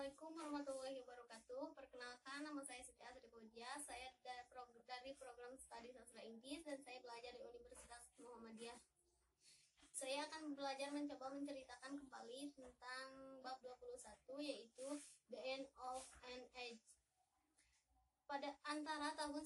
Assalamualaikum warahmatullahi wabarakatuh. Perkenalkan, nama saya Siti Asri Koja. Saya dari program Studi Sastra Inggris dan saya belajar di Universitas Muhammadiyah. Saya akan belajar mencoba menceritakan kembali tentang bab 21, yaitu The End of an Age. Pada antara tahun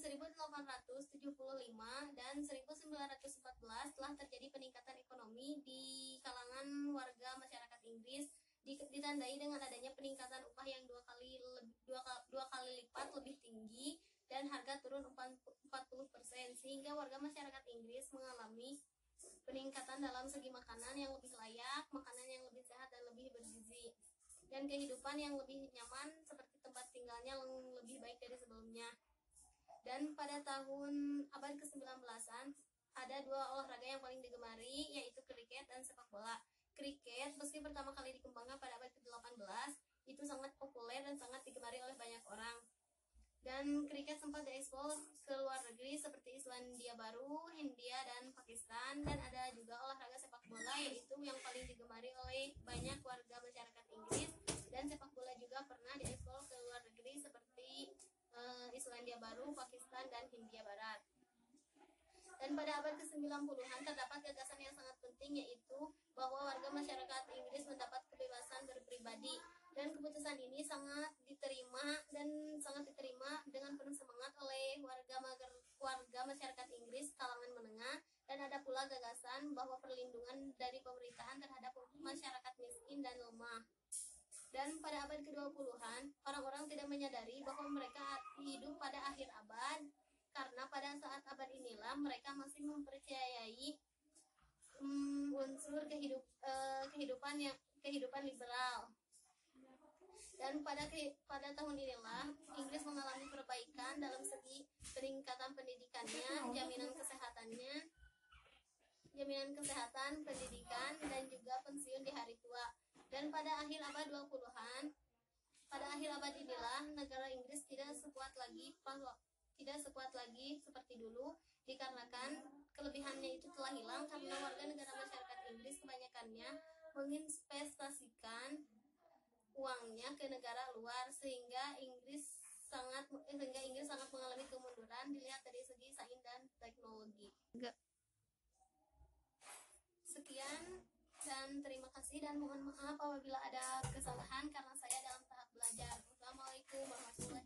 1875 dan 1914 telah terjadi peningkatan ekonomi di kalangan warga masyarakat Inggris, ditandai dengan adanya peningkatan upah yang dua kali lipat lebih tinggi dan harga turun 40%, sehingga warga masyarakat Inggris mengalami peningkatan dalam segi makanan yang lebih layak, makanan yang lebih sehat dan lebih bergizi, dan kehidupan yang lebih nyaman seperti tempat tinggalnya yang lebih baik dari sebelumnya. Dan pada tahun abad ke-19-an ada dua olahraga yang paling digemari, yaitu kriket dan sepak bola. Kriket, meski pertama kali dikembangkan pada abad ke-18, itu sangat populer dan sangat digemari oleh banyak orang. Dan kriket sempat diekspor ke luar negeri seperti Islandia Baru, Hindia, dan Pakistan. Dan ada juga olahraga sepak bola, yaitu yang paling digemari oleh banyak warga masyarakat Inggris. Dan sepak bola juga pernah diekspor ke luar negeri seperti Islandia Baru, Pakistan, dan Hindia Barat. Dan pada abad ke-90-an terdapat gagasan yang sangat penting, yaitu bahwa warga masyarakat Inggris mendapat kebebasan berpribadi. Dan keputusan ini sangat diterima dengan penuh semangat oleh warga masyarakat Inggris kalangan menengah. Dan ada pula gagasan bahwa perlindungan dari pemerintahan terhadap masyarakat miskin dan lemah. Dan pada abad ke-20-an, orang-orang tidak menyadari bahwa mereka hidup pada akhir abad, karena pada saat abad inilah mereka masih mempercayai unsur kehidupan liberal. Dan pada tahun inilah Inggris mengalami perbaikan dalam segi peningkatan pendidikannya, jaminan kesehatan, pendidikan, dan juga pensiun di hari tua. Dan pada akhir abad 20-an, pada akhir abad inilah negara Inggris tidak sekuat lagi seperti dulu, dikarenakan kelebihannya itu telah hilang karena warga negara masyarakat Inggris kebanyakannya menginvestasikan uangnya ke negara luar, sehingga Inggris sangat mengalami kemunduran dilihat dari segi sains dan teknologi. Sekian dan terima kasih, dan mohon maaf apabila ada kesalahan karena saya dalam tahap belajar. Wassalamualaikum warahmatullahi wabarakatuh.